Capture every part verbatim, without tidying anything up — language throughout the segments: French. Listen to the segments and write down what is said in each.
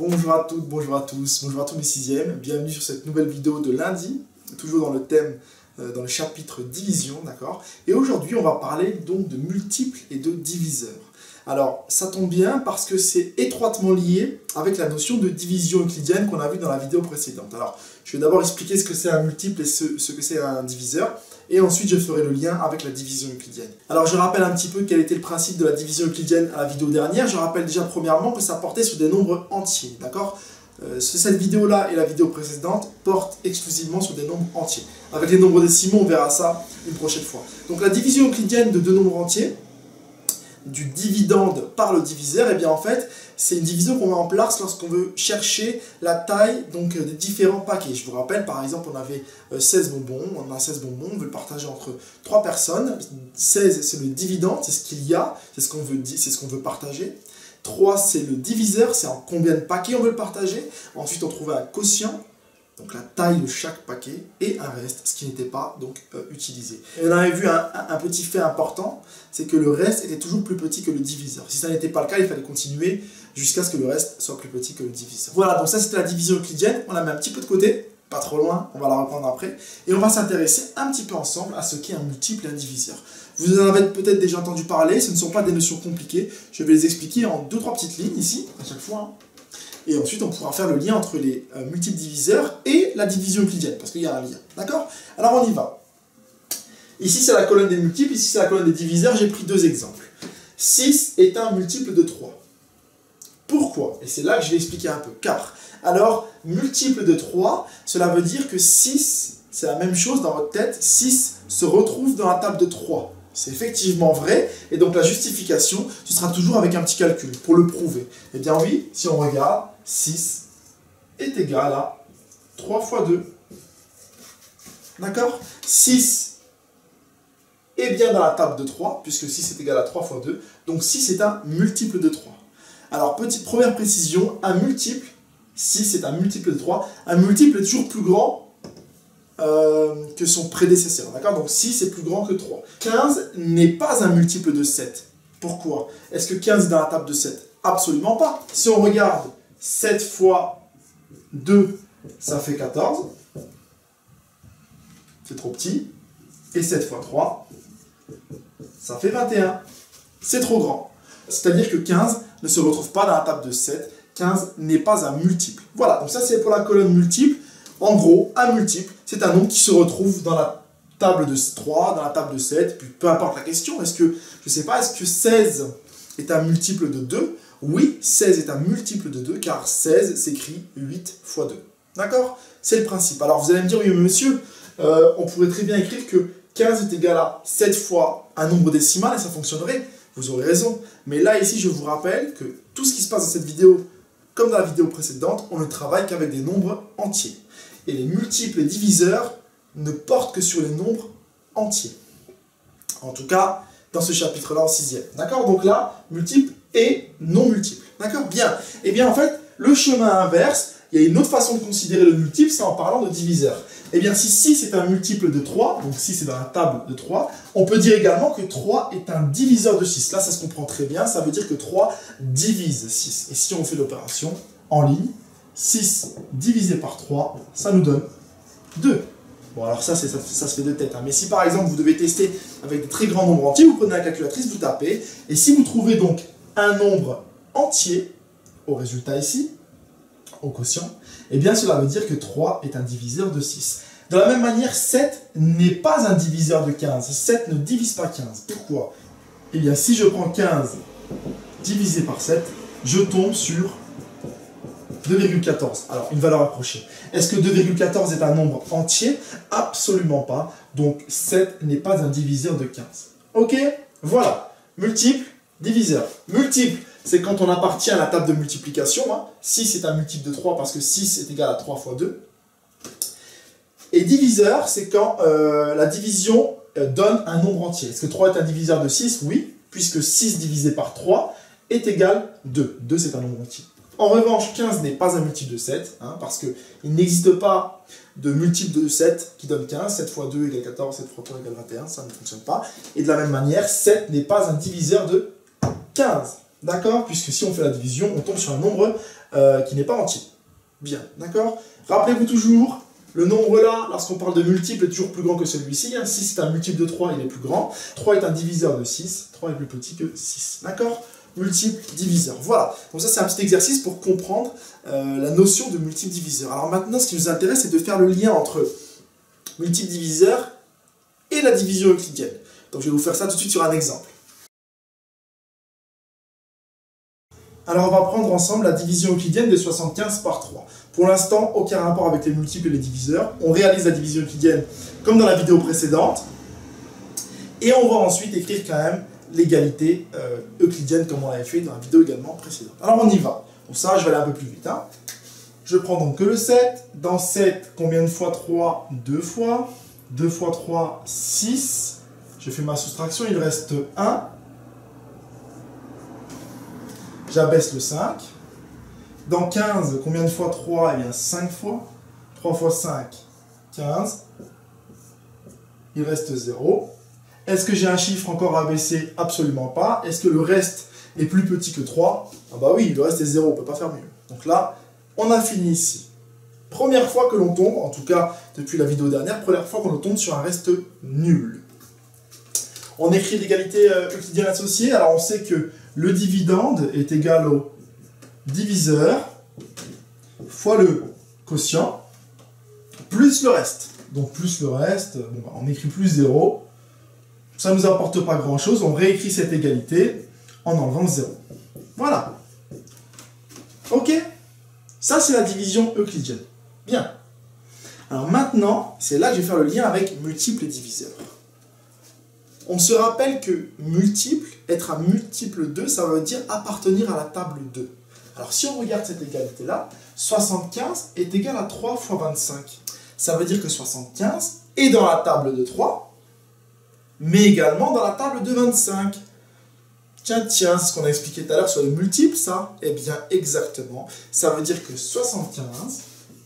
Bonjour à toutes, bonjour à tous, bonjour à tous mes sixièmes, bienvenue sur cette nouvelle vidéo de lundi, toujours dans le thème, euh, dans le chapitre division, d'accord. Et aujourd'hui on va parler donc de multiples et de diviseurs. Alors ça tombe bien parce que c'est étroitement lié avec la notion de division euclidienne qu'on a vu dans la vidéo précédente. Alors je vais d'abord expliquer ce que c'est un multiple et ce, ce que c'est un diviseur, et ensuite je ferai le lien avec la division euclidienne. Alors je rappelle un petit peu quel était le principe de la division euclidienne à la vidéo dernière. Je rappelle déjà premièrement que ça portait sur des nombres entiers, d'accord. euh, Cette vidéo-là et la vidéo précédente portent exclusivement sur des nombres entiers. Avec les nombres décimaux, on verra ça une prochaine fois. Donc la division euclidienne de deux nombres entiers, du dividende par le diviseur, et eh bien en fait c'est une division qu'on met en place lorsqu'on veut chercher la taille donc des différents paquets. Je vous rappelle, par exemple, on avait seize bonbons, on a seize bonbons, on veut le partager entre trois personnes. seize c'est le dividende, c'est ce qu'il y a, c'est ce qu'on veut, c'est ce qu'on veut partager. trois c'est le diviseur, c'est en combien de paquets on veut le partager. Ensuite on trouvait un quotient, donc la taille de chaque paquet, et un reste, ce qui n'était pas donc euh, utilisé. Et on avait vu un, un, un petit fait important, c'est que le reste était toujours plus petit que le diviseur. Si ça n'était pas le cas, il fallait continuer jusqu'à ce que le reste soit plus petit que le diviseur. Voilà, donc ça c'était la division euclidienne, on la met un petit peu de côté, pas trop loin, on va la reprendre après, et on va s'intéresser un petit peu ensemble à ce qu'est un multiple et un diviseur. Vous en avez peut-être déjà entendu parler, ce ne sont pas des notions compliquées, je vais les expliquer en deux trois petites lignes ici, à chaque fois, hein. Et ensuite, on pourra faire le lien entre les euh, multiples diviseurs et la division euclidienne, parce qu'il y a un lien. D'accord? Alors, on y va. Ici, c'est la colonne des multiples, ici, c'est la colonne des diviseurs. J'ai pris deux exemples. six est un multiple de trois. Pourquoi? Et c'est là que je vais expliquer un peu. Car, alors, multiple de trois, cela veut dire que six, c'est la même chose dans votre tête. six se retrouve dans la table de trois. C'est effectivement vrai, et donc la justification, ce sera toujours avec un petit calcul, pour le prouver. Eh bien oui, si on regarde, six est égal à trois fois deux. D'accord? six est bien dans la table de trois, puisque six est égal à trois fois deux, donc six est un multiple de trois. Alors, petite première précision, un multiple, six est un multiple de trois, un multiple est toujours plus grand Euh, que son prédécesseur, d'accord? Donc six est plus grand que trois. quinze n'est pas un multiple de sept. Pourquoi? Est-ce que quinze est dans la table de sept? Absolument pas. Si on regarde sept fois deux, ça fait quatorze. C'est trop petit. Et sept fois trois, ça fait vingt et un. C'est trop grand. C'est-à-dire que quinze ne se retrouve pas dans la table de sept. quinze n'est pas un multiple. Voilà, donc ça c'est pour la colonne multiple. En gros, un multiple, c'est un nombre qui se retrouve dans la table de trois, dans la table de sept, puis peu importe la question, est-ce que, je ne sais pas, est-ce que seize est un multiple de deux? Oui, seize est un multiple de deux, car seize s'écrit huit fois deux. D'accord? C'est le principe. Alors vous allez me dire, oui mais monsieur, euh, on pourrait très bien écrire que quinze est égal à sept fois un nombre décimal, et ça fonctionnerait. Vous aurez raison. Mais là, ici, je vous rappelle que tout ce qui se passe dans cette vidéo, comme dans la vidéo précédente, on ne travaille qu'avec des nombres entiers. Et les multiples et diviseurs ne portent que sur les nombres entiers. En tout cas, dans ce chapitre-là en sixième. D'accord? Donc là, multiple et non multiple. D'accord? Bien. Et bien en fait, le chemin inverse, il y a une autre façon de considérer le multiple, c'est en parlant de diviseur. Et bien si six est un multiple de trois, donc six est dans la table de trois, on peut dire également que trois est un diviseur de six. Là, ça se comprend très bien, ça veut dire que trois divise six. Et si on fait l'opération en ligne, six divisé par trois, ça nous donne deux. Bon, alors ça, ça, ça se fait de tête. Hein. Mais si par exemple, vous devez tester avec de très grands nombres entiers, vous prenez la calculatrice, vous tapez, et si vous trouvez donc un nombre entier, au résultat ici, au quotient, eh bien cela veut dire que trois est un diviseur de six. De la même manière, sept n'est pas un diviseur de quinze. sept ne divise pas quinze. Pourquoi? Eh bien, si je prends quinze divisé par sept, je tombe sur deux virgule quatorze. Alors, une valeur approchée. Est-ce que deux virgule quatorze est un nombre entier? Absolument pas. Donc, sept n'est pas un diviseur de quinze. Ok? Voilà. Multiple, diviseur. Multiple, c'est quand on appartient à la table de multiplication. Hein. six est un multiple de trois parce que six est égal à trois fois deux. Et diviseur, c'est quand euh, la division euh, donne un nombre entier. Est-ce que trois est un diviseur de six? Oui, puisque six divisé par trois est égal à deux. deux, c'est un nombre entier. En revanche, quinze n'est pas un multiple de sept, hein, parce qu'il n'existe pas de multiple de sept qui donne quinze. sept fois deux égale quatorze, sept fois trois égale vingt et un, ça ne fonctionne pas. Et de la même manière, sept n'est pas un diviseur de quinze. D'accord? Puisque si on fait la division, on tombe sur un nombre euh, qui n'est pas entier. Bien, d'accord? Rappelez-vous toujours, le nombre là, lorsqu'on parle de multiple, est toujours plus grand que celui-ci. Hein. six est un multiple de trois, il est plus grand. trois est un diviseur de six. trois est plus petit que six. D'accord? Multiple diviseur. Voilà. Donc ça, c'est un petit exercice pour comprendre euh, la notion de multiple diviseur. Alors maintenant, ce qui nous intéresse, c'est de faire le lien entre multiple diviseur et la division euclidienne. Donc je vais vous faire ça tout de suite sur un exemple. Alors on va prendre ensemble la division euclidienne de soixante-quinze par trois. Pour l'instant, aucun rapport avec les multiples et les diviseurs. On réalise la division euclidienne comme dans la vidéo précédente. Et on va ensuite écrire quand même l'égalité euh, euclidienne comme on l'avait fait dans la vidéo également précédente. Alors on y va. Pour ça, je vais aller un peu plus vite. Hein. Je prends donc que le sept. Dans sept, combien de fois trois? deux fois. deux fois trois, six. Je fais ma soustraction, il reste un. J'abaisse le cinq. Dans quinze, combien de fois trois? Eh bien cinq fois. trois fois cinq, quinze. Il reste zéro. Est-ce que j'ai un chiffre encore à abaisser? Absolument pas. Est-ce que le reste est plus petit que trois? Ah bah oui, le reste est zéro, on ne peut pas faire mieux. Donc là, on a fini ici. Première fois que l'on tombe, en tout cas depuis la vidéo dernière, première fois qu'on tombe sur un reste nul. On écrit l'égalité euclidienne associée. Alors on sait que le dividende est égal au diviseur fois le quotient plus le reste. Donc plus le reste, bon, bah, on écrit plus zéro. Ça ne nous apporte pas grand chose. On réécrit cette égalité en enlevant zéro. Voilà. Ok? Ça c'est la division euclidienne. Bien. Alors maintenant, c'est là que je vais faire le lien avec multiples et diviseurs. On se rappelle que multiple, être un multiple deux, ça veut dire appartenir à la table deux. Alors si on regarde cette égalité-là, soixante-quinze est égal à trois fois vingt-cinq. Ça veut dire que soixante-quinze est dans la table de trois, mais également dans la table de vingt-cinq. Tiens, tiens, c'est ce qu'on a expliqué tout à l'heure sur les multiples, ça. Eh bien, exactement. Ça veut dire que soixante-quinze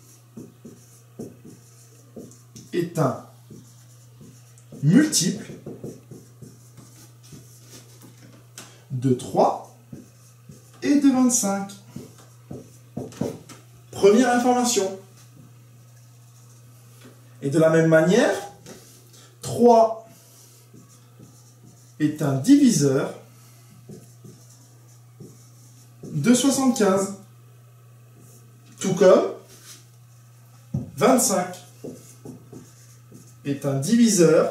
est un multiple de trois et de vingt-cinq. Première information. Et de la même manière, trois est un diviseur de soixante-quinze. Tout comme vingt-cinq est un diviseur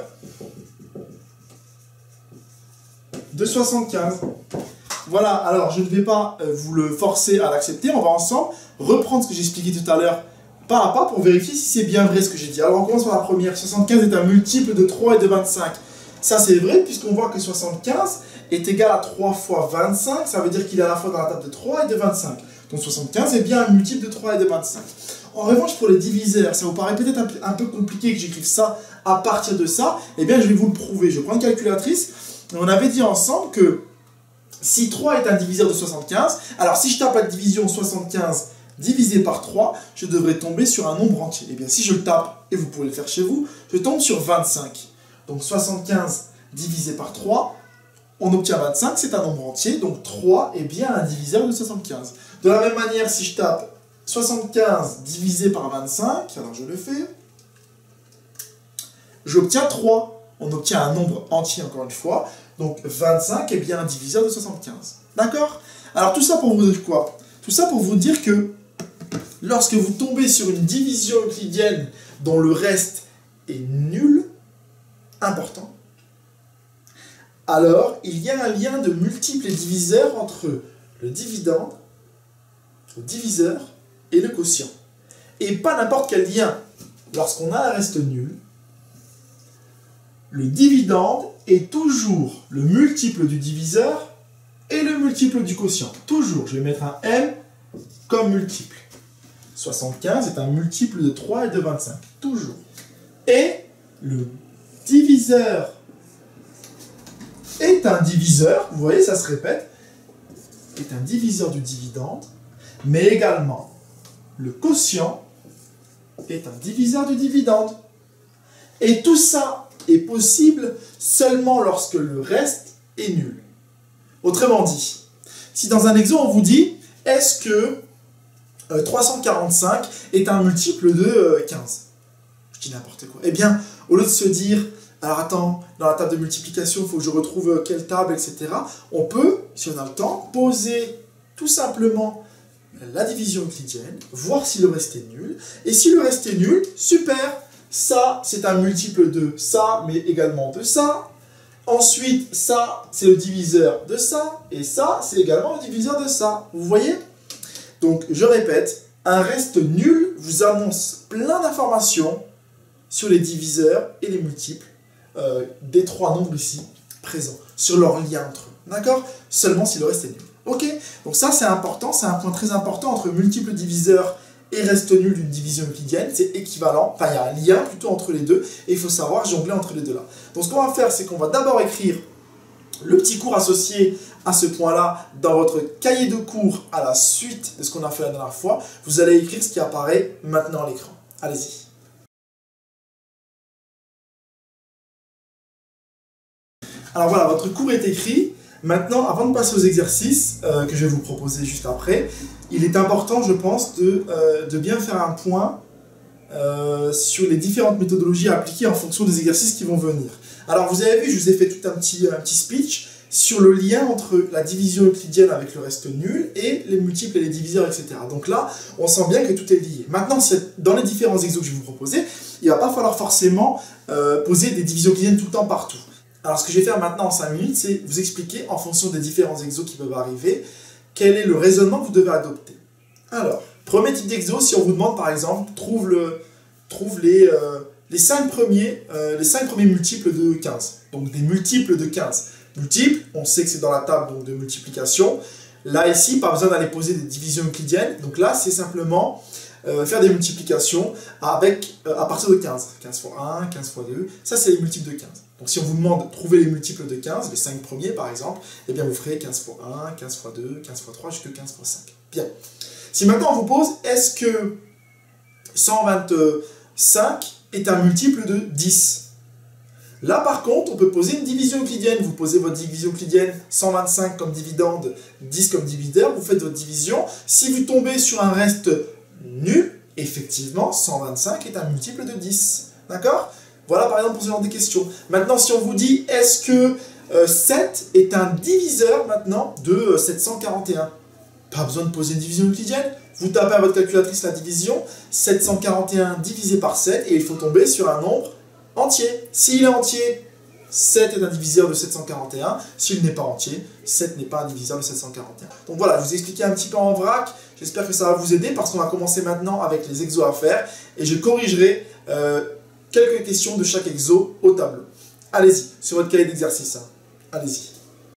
de soixante-quinze. Voilà, alors je ne vais pas euh, vous le forcer à l'accepter, on va ensemble reprendre ce que j'ai expliqué tout à l'heure pas à pas pour vérifier si c'est bien vrai ce que j'ai dit. Alors on commence par la première, soixante-quinze est un multiple de trois et de vingt-cinq. Ça c'est vrai puisqu'on voit que soixante-quinze est égal à trois fois vingt-cinq, ça veut dire qu'il est à la fois dans la table de trois et de vingt-cinq. Donc soixante-quinze est bien un multiple de trois et de vingt-cinq. En revanche, pour les diviseurs, ça vous paraît peut-être un, un peu compliqué que j'écrive ça à partir de ça. Eh bien, je vais vous le prouver. Je prends une calculatrice. On avait dit ensemble que si trois est un diviseur de soixante-quinze, alors si je tape la division soixante-quinze divisé par trois, je devrais tomber sur un nombre entier. Eh bien, si je le tape, et vous pouvez le faire chez vous, je tombe sur vingt-cinq. Donc soixante-quinze divisé par trois, on obtient vingt-cinq, c'est un nombre entier, donc trois est bien un diviseur de soixante-quinze. De la même manière, si je tape soixante-quinze divisé par vingt-cinq, alors je le fais, j'obtiens trois. On obtient un nombre entier encore une fois, donc vingt-cinq est bien un diviseur de soixante-quinze. D'accord? Alors tout ça pour vous dire quoi? Tout ça pour vous dire que lorsque vous tombez sur une division euclidienne dont le reste est nul, important, alors il y a un lien de multiples et diviseurs entre le dividende, le diviseur et le quotient. Et pas n'importe quel lien. Lorsqu'on a un reste nul, le dividende est toujours le multiple du diviseur et le multiple du quotient. Toujours. Je vais mettre un M comme multiple. soixante-quinze est un multiple de trois et de vingt-cinq. Toujours. Et le diviseur est un diviseur, vous voyez, ça se répète, est un diviseur du dividende, mais également le quotient est un diviseur du dividende. Et tout ça est possible seulement lorsque le reste est nul. Autrement dit, si dans un exemple on vous dit, est-ce que euh, trois cent quarante-cinq est un multiple de euh, quinze. Je dis n'importe quoi. Eh bien, au lieu de se dire, alors attends, dans la table de multiplication, il faut que je retrouve quelle table, et cetera. On peut, si on a le temps, poser tout simplement la division euclidienne, voir si le reste est nul. Et si le reste est nul, super, ça c'est un multiple de ça, mais également de ça. Ensuite, ça c'est le diviseur de ça, et ça c'est également le diviseur de ça. Vous voyez? Donc, je répète, un reste nul vous annonce plein d'informations sur les diviseurs et les multiples euh, des trois nombres ici présents, sur leur lien entre eux. D'accord? Seulement si le reste est nul. Ok? Donc ça, c'est important, c'est un point très important entre multiples diviseurs et reste nul d'une division euclidienne. C'est équivalent, enfin il y a un lien plutôt entre les deux, et il faut savoir jongler entre les deux là. Donc ce qu'on va faire, c'est qu'on va d'abord écrire le petit cours associé à ce point-là dans votre cahier de cours à la suite de ce qu'on a fait la dernière fois. Vous allez écrire ce qui apparaît maintenant à l'écran. Allez-y. Alors voilà, votre cours est écrit. Maintenant, avant de passer aux exercices euh, que je vais vous proposer juste après, il est important, je pense, de, euh, de bien faire un point euh, sur les différentes méthodologies appliquées en fonction des exercices qui vont venir. Alors, vous avez vu, je vous ai fait tout un petit, un petit speech sur le lien entre la division euclidienne avec le reste nul et les multiples et les diviseurs, et cetera. Donc là, on sent bien que tout est lié. Maintenant, dans les différents exos que je vais vous proposer, il ne va pas falloir forcément euh, poser des divisions euclidiennes tout le temps partout. Alors, ce que je vais faire maintenant en cinq minutes, c'est vous expliquer, en fonction des différents exos qui peuvent arriver, quel est le raisonnement que vous devez adopter. Alors, premier type d'exo, si on vous demande, par exemple, trouve, le, trouve les, euh, les, cinq premiers, euh, les cinq premiers multiples de quinze. Donc, des multiples de quinze. Multiples, on sait que c'est dans la table donc, de multiplication. Là, ici, pas besoin d'aller poser des divisions euclidiennes. Donc là, c'est simplement euh, faire des multiplications avec, euh, à partir de quinze. quinze fois un, quinze fois deux, ça, c'est les multiples de quinze. Donc si on vous demande de trouver les multiples de quinze, les cinq premiers par exemple, eh bien vous ferez quinze fois un, quinze fois deux, quinze fois trois, jusqu'à quinze fois cinq. Bien. Si maintenant on vous pose, est-ce que cent vingt-cinq est un multiple de dix? Là par contre, on peut poser une division euclidienne. Vous posez votre division euclidienne, cent vingt-cinq comme dividende, dix comme diviseur, vous faites votre division. Si vous tombez sur un reste nul, effectivement, cent vingt-cinq est un multiple de dix. D'accord? Voilà par exemple pour ce genre de questions. Maintenant, si on vous dit, est-ce que euh, sept est un diviseur maintenant de euh, sept cent quarante et un? Pas besoin de poser une division euclidienne. Vous tapez à votre calculatrice la division, sept cent quarante et un divisé par sept, et il faut tomber sur un nombre entier. S'il est entier, sept est un diviseur de sept cent quarante et un. S'il n'est pas entier, sept n'est pas un diviseur de sept cent quarante et un. Donc voilà, je vous ai expliqué un petit peu en vrac. J'espère que ça va vous aider parce qu'on va commencer maintenant avec les exos à faire. Et je corrigerai euh, quelques questions de chaque exo au tableau. Allez-y, sur votre cahier d'exercice. Hein. Allez-y.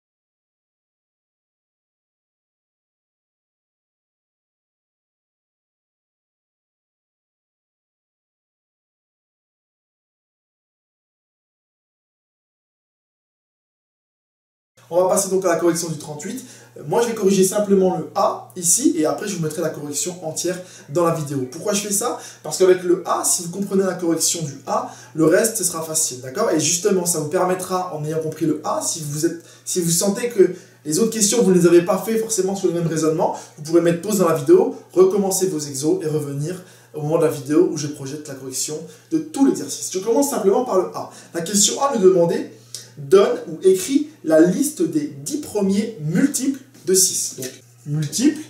On va passer donc à la correction du trente-huit. Moi, je vais corriger simplement le A, ici, et après, je vous mettrai la correction entière dans la vidéo. Pourquoi je fais ça? Parce qu'avec le A, si vous comprenez la correction du A, le reste, ce sera facile, d'accord? Et justement, ça vous permettra, en ayant compris le A, si vous, êtes, si vous sentez que les autres questions, vous ne les avez pas fait forcément sur le même raisonnement, vous pourrez mettre pause dans la vidéo, recommencer vos exos et revenir au moment de la vidéo où je projette la correction de tout l'exercice. Je commence simplement par le A. La question A me demandait: donne ou écrit la liste des dix premiers multiples de six. Donc, multiples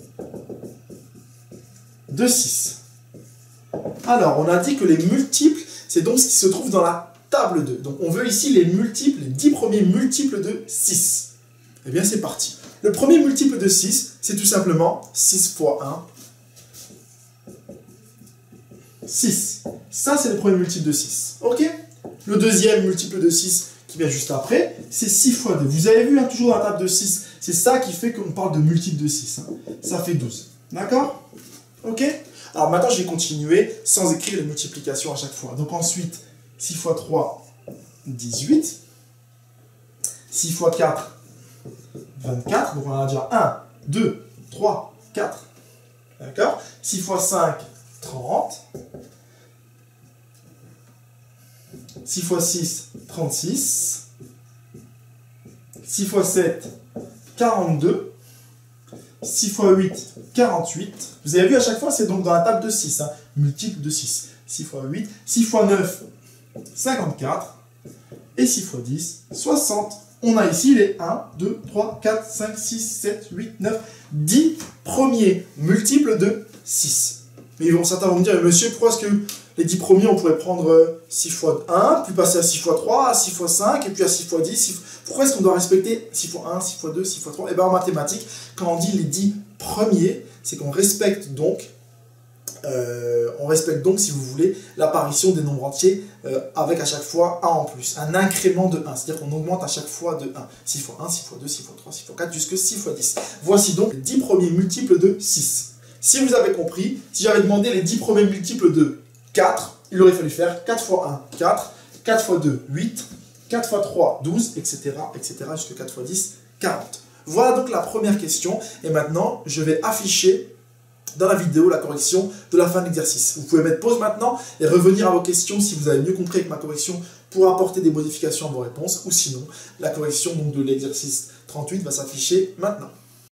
de six. Alors, on a dit que les multiples, c'est donc ce qui se trouve dans la table deux. Donc, on veut ici les multiples, les dix premiers multiples de six. Eh bien, c'est parti. Le premier multiple de six, c'est tout simplement six fois un, six. Ça, c'est le premier multiple de six. OK? Le deuxième multiple de six, qui vient juste après, c'est six fois deux. Vous avez vu, hein, toujours dans la table de six, c'est ça qui fait qu'on parle de multiple de six. Hein. Ça fait douze. D'accord? OK? Alors maintenant, je vais continuer sans écrire les multiplications à chaque fois. Donc ensuite, six fois trois, dix-huit. six fois quatre, vingt-quatre. Donc on en a déjà un, deux, trois, quatre. D'accord? six fois cinq, trente. six fois six, trente-six. six fois sept, quarante-deux. six fois huit, quarante-huit. Vous avez vu, à chaque fois, c'est donc dans la table de six, hein, multiple de six. six fois huit, six fois neuf, cinquante-quatre. Et six fois dix, soixante. On a ici les un, deux, trois, quatre, cinq, six, sept, huit, neuf, dix premiers multiples de six. Mais ils vont, certains vont me dire, monsieur, pourquoi est-ce que les dix premiers, on pourrait prendre six fois un, puis passer à six fois trois, à six fois cinq, et puis à six fois dix. six... Pourquoi est-ce qu'on doit respecter six fois un, six fois deux, six fois trois? Et bien en mathématiques, quand on dit les dix premiers, c'est qu'on respecte donc, euh, on respecte donc, si vous voulez, l'apparition des nombres entiers euh, avec à chaque fois un en plus, un incrément de un, c'est-à-dire qu'on augmente à chaque fois de un. six fois un, six fois deux, six fois trois, six fois quatre, jusque six fois dix. Voici donc les dix premiers multiples de six. Si vous avez compris, si j'avais demandé les dix premiers multiples de quatre, il aurait fallu faire quatre fois un, quatre, quatre fois deux, huit, quatre fois trois, douze, et cetera, et cetera, jusqu'à quatre fois dix, quarante. Voilà donc la première question. Et maintenant, je vais afficher dans la vidéo la correction de la fin de l'exercice. Vous pouvez mettre pause maintenant et revenir à vos questions si vous avez mieux compris avec ma correction pour apporter des modifications à vos réponses. Ou sinon, la correction donc, de l'exercice trente-huit va s'afficher maintenant.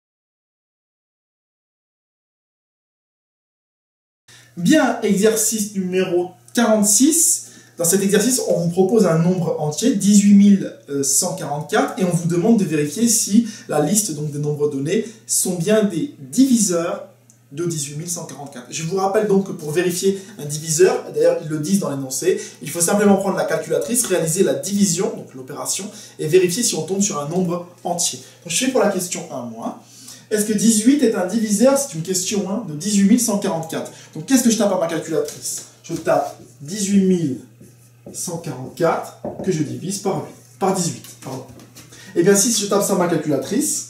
Bien, exercice numéro quarante-six. Dans cet exercice, on vous propose un nombre entier, dix-huit mille cent quarante-quatre, et on vous demande de vérifier si la liste donc, des nombres donnés sont bien des diviseurs de dix-huit mille cent quarante-quatre. Je vous rappelle donc que pour vérifier un diviseur, d'ailleurs ils le disent dans l'énoncé, il faut simplement prendre la calculatrice, réaliser la division, donc l'opération, et vérifier si on tombe sur un nombre entier. Donc je fais pour la question un moins. Est-ce que dix-huit est un diviseur? C'est une question hein, de dix-huit mille cent quarante-quatre. Donc qu'est-ce que je tape à ma calculatrice? Je tape dix-huit mille cent quarante-quatre que je divise par, huit, par dix-huit. Pardon. Et bien si je tape ça à ma calculatrice,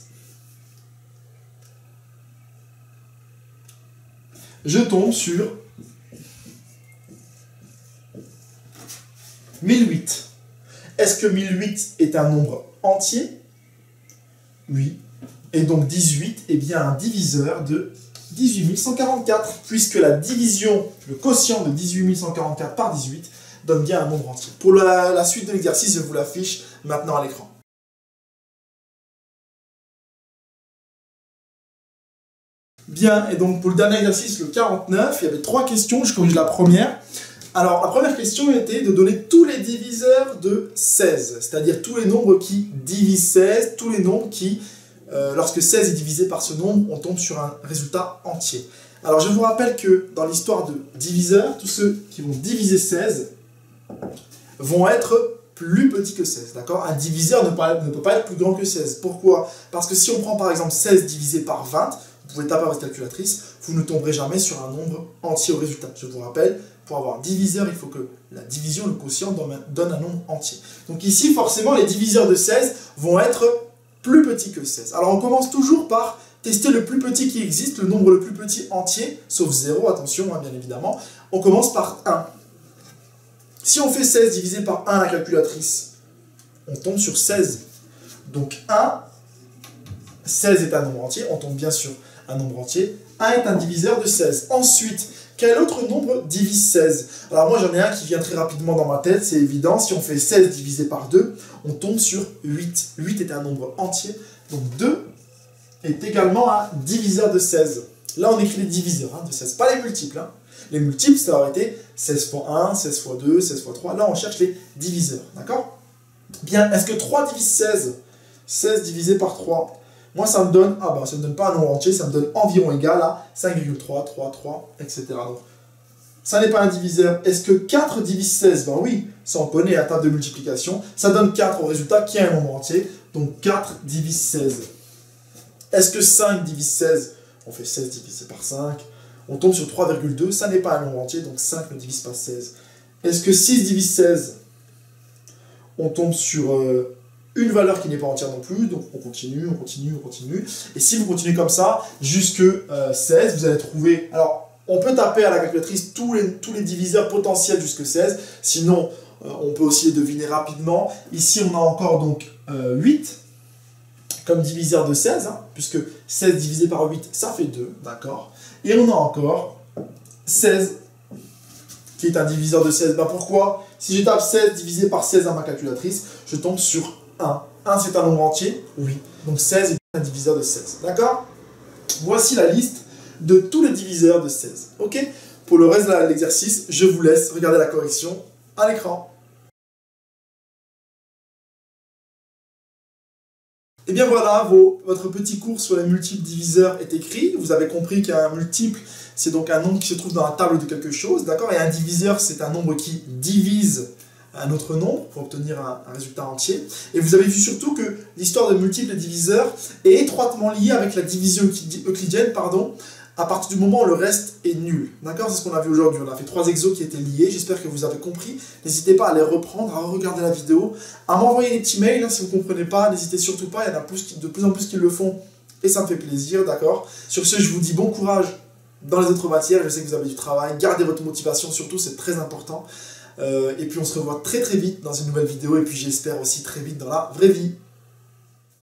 je tombe sur mille huit. Est-ce que mille huit est un nombre entier? Oui. Et donc dix-huit est bien un diviseur de dix-huit mille cent quarante-quatre, puisque la division, le quotient de dix-huit mille cent quarante-quatre par dix-huit donne bien un nombre entier. Pour la, la suite de l'exercice, je vous l'affiche maintenant à l'écran. Bien, et donc pour le dernier exercice, le quarante-neuf, il y avait trois questions, je corrige la première. Alors, la première question était de donner tous les diviseurs de seize, c'est-à-dire tous les nombres qui divisent seize, tous les nombres qui, euh, lorsque seize est divisé par ce nombre, on tombe sur un résultat entier. Alors, je vous rappelle que dans l'histoire de diviseurs, tous ceux qui vont diviser seize vont être plus petits que seize, d'accord? Un diviseur ne peut, pas, ne peut pas être plus grand que seize. Pourquoi? Parce que si on prend par exemple seize divisé par vingt, vous pouvez taper à votre calculatrice, vous ne tomberez jamais sur un nombre entier au résultat. Je vous rappelle, pour avoir diviseur, il faut que la division, le quotient, donne un nombre entier. Donc ici, forcément, les diviseurs de seize vont être plus petits que seize. Alors on commence toujours par tester le plus petit qui existe, le nombre le plus petit entier, sauf zéro, attention, hein, bien évidemment. On commence par un. Si on fait seize divisé par un à la calculatrice, on tombe sur seize. Donc un, seize est un nombre entier, on tombe bien sur un nombre entier. un est un diviseur de seize. Ensuite, quel autre nombre divise seize? Alors moi j'en ai un qui vient très rapidement dans ma tête, c'est évident. Si on fait seize divisé par deux, on tombe sur huit. huit est un nombre entier, donc deux est également un diviseur de seize. Là on écrit les diviseurs hein, de seize, pas les multiples. Hein. Les multiples, ça aurait été seize fois un, seize fois deux, seize fois trois. Là on cherche les diviseurs, d'accord? Bien, est-ce que trois divise seize? seize divisé par trois. Moi, ça me donne, ah bah, ça me donne pas un nombre entier, ça me donne environ égal à cinq virgule trois, trois, trois, et cetera. Donc, ça n'est pas un diviseur. Est-ce que quatre divise seize? Ben oui, ça on connaît la table de multiplication. Ça donne quatre au résultat qui est un nombre entier. Donc quatre divise seize. Est-ce que cinq divise seize? On fait seize divisé par cinq. On tombe sur trois virgule deux. Ça n'est pas un nombre entier, donc cinq ne divise pas seize. Est-ce que six divise seize? On tombe sur euh, une valeur qui n'est pas entière non plus, donc on continue, on continue, on continue. Et si vous continuez comme ça, jusque euh, seize, vous allez trouver... Alors, on peut taper à la calculatrice tous les, tous les diviseurs potentiels jusque seize, sinon euh, on peut aussi les deviner rapidement. Ici, on a encore donc euh, huit comme diviseur de seize, hein, puisque seize divisé par huit, ça fait deux, d'accord? Et on a encore seize qui est un diviseur de seize. Ben pourquoi? Si je tape seize divisé par seize à ma calculatrice, je tombe sur un. un, c'est un nombre entier? Oui. Donc seize est un diviseur de seize. D'accord? Voici la liste de tous les diviseurs de seize. Ok? Pour le reste de l'exercice, je vous laisse regarder la correction à l'écran. Et bien voilà, vos, votre petit cours sur les multiples diviseurs est écrit. Vous avez compris qu'un multiple, c'est donc un nombre qui se trouve dans la table de quelque chose, d'accord? Et un diviseur, c'est un nombre qui divise un autre nombre pour obtenir un, un résultat entier. Et vous avez vu surtout que l'histoire de multiples et diviseurs est étroitement liée avec la division euclidienne, pardon, à partir du moment où le reste est nul. D'accord? C'est ce qu'on a vu aujourd'hui. On a fait trois exos qui étaient liés. J'espère que vous avez compris. N'hésitez pas à les reprendre, à regarder la vidéo, à m'envoyer des petits mails hein, si vous ne comprenez pas. N'hésitez surtout pas. Il y en a plus qui, de plus en plus qui le font et ça me fait plaisir. D'accord? Sur ce, je vous dis bon courage dans les autres matières. Je sais que vous avez du travail. Gardez votre motivation, surtout, c'est très important. Euh, et puis on se revoit très très vite dans une nouvelle vidéo. Et puis j'espère aussi très vite dans la vraie vie.